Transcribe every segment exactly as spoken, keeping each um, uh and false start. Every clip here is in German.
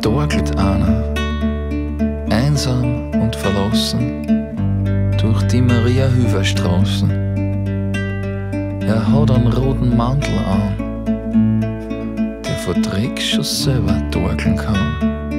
torkelt einer, einsam und verlassen, durch die Maria-Hüver-Straßen. Er hat einen roten Mantel an, der vor Dreck schon selber torkeln kann.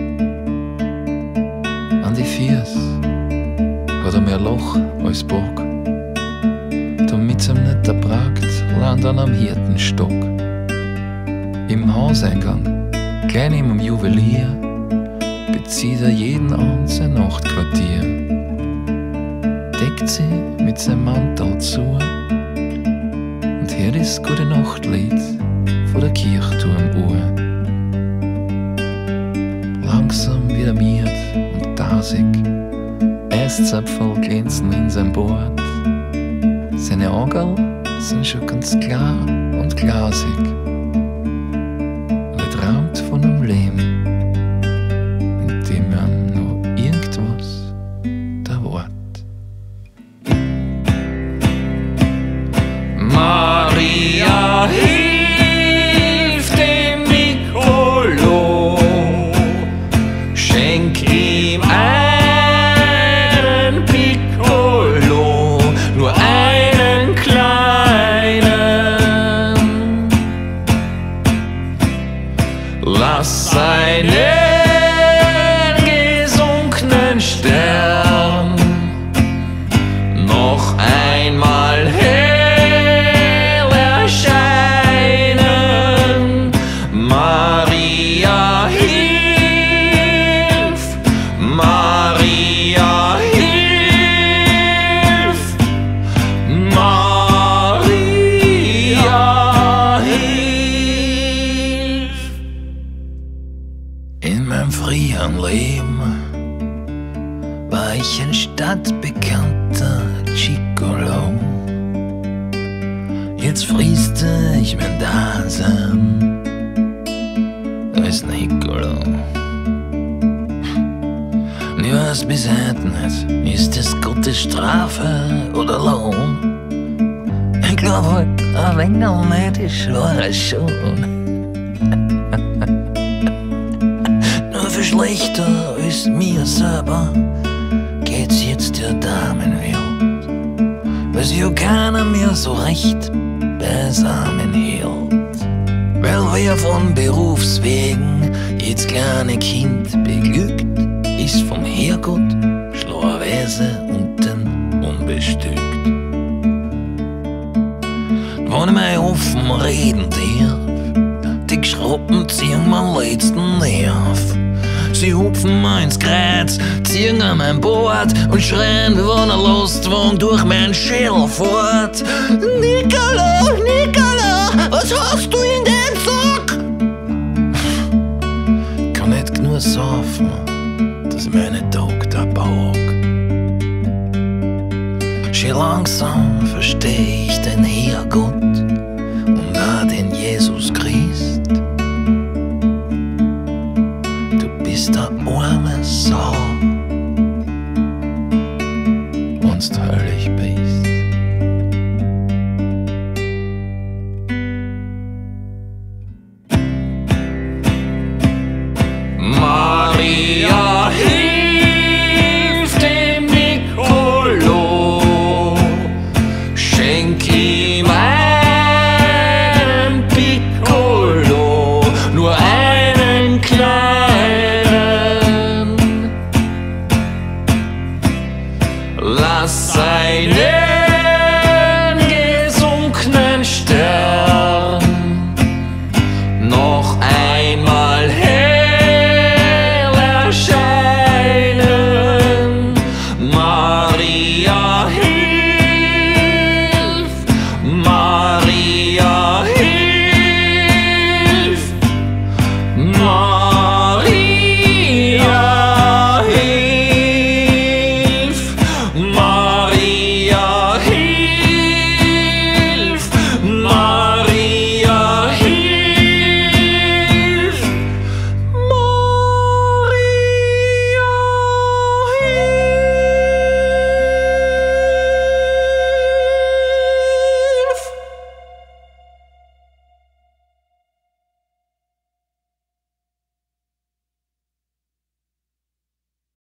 An die Füße hat er mehr Loch als Bock, damit's ihm nicht erbragt, landet an am Hirtenstock. Im Hauseingang, klein im Juwelier, bezieht er jeden an sein Nachtquartier, deckt sie mit seinem Mantel zu und hört das gute Nachtlied von der Kirchturmuhr. Langsam wird er miert und tasig, Eiszapfel glänzen in sein Bord, seine Augen sind schon ganz klar und glasig. Und er träumt von einem Leben, in dem er noch irgendwas erwartet. Maria hilft dem Nicolo, schenk ihm einen Piccolo, nur einen kleinen. Lass seinen gesunkenen Stern noch einmal hell erscheinen. Maria hilf, Maria hilf, Maria hilf. In meinem früheren Leben war ich ein stadtbekannter Gigolo. Jetzt frieste ich mein Dasein als Nicolo. Und ich weiß bis heute nicht, ist das Gottes Strafe oder Lohn? Ich glaub halt, ein wenig neidisch war er schon. Nur viel schlechter als mir selber geht's jetzt der Damenwelt, weil sie ja keiner mehr so recht beisammen hält. Weil wer von Berufswegen jetzt kleine Kind beglückt, ist vom Herrgott schlauerweise unten unbestückt. Wenn ich mir offen reden darf, die Geschroppen ziehen meinen letzten Nerv. Sie hupfen mir ins Kreuz, ziehen an mein Bord und schreien, wie wenn ein Lastwagen durch mein Schädel fährt. Nicolo, Nicolo, was hast du in den Sack? Kann nicht genug saufen, dass ich meine Tochter baug. Schon langsam versteh ich den Herrgott und auch den Jesus Christ. Du bist der arme Sau, wenn's du höllisch bist. Maria hilft dem Nicolo, schenk ihm einen Piccolo.